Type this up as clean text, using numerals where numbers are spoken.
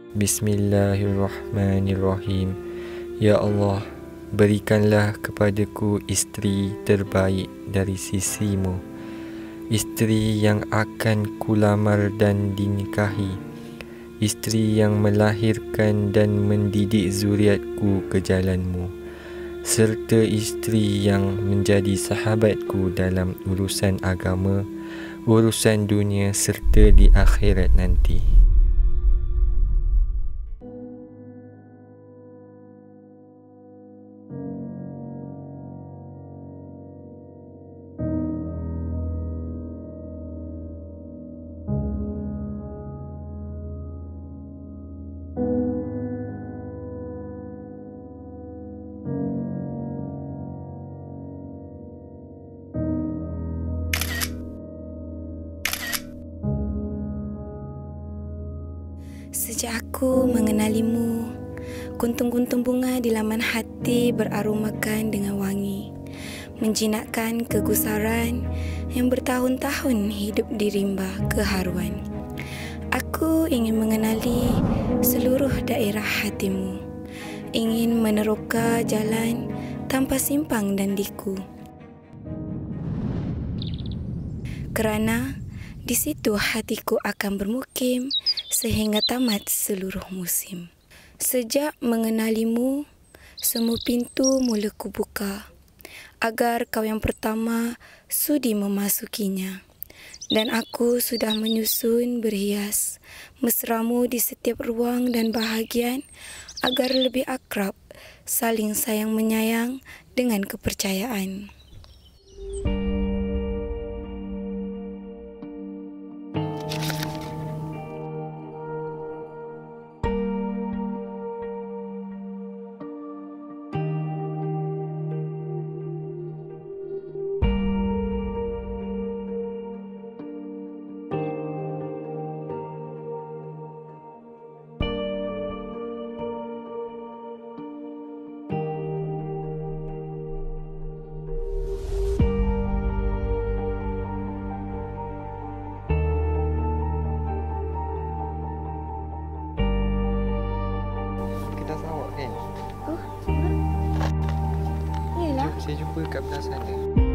Bismillahirrahmanirrahim. Ya Allah, berikanlah kepadaku isteri terbaik dari sisimu, isteri yang akan kulamar dan dinikahi, isteri yang melahirkan dan mendidik zuriatku ke jalanmu, serta isteri yang menjadi sahabatku dalam urusan agama, urusan dunia serta di akhirat nanti. Sejak aku mengenalimu, kuntung-kuntung bunga di laman hati beraromakan dengan wangi, menjinakkan kegusaran yang bertahun-tahun hidup di rimba keharuan. Aku ingin mengenali seluruh daerah hatimu, ingin meneroka jalan tanpa simpang dan liku. Kerana di situ hatiku akan bermukim sehingga tamat seluruh musim. Sejak mengenalimu, semua pintu mula kubuka agar kau yang pertama sudi memasukinya. Dan aku sudah menyusun berhias mesramu di setiap ruang dan bahagian agar lebih akrab, saling sayang menyayang dengan kepercayaan. Kita sawak kan? Oh, iyalah. Saya jumpa kat belah sana.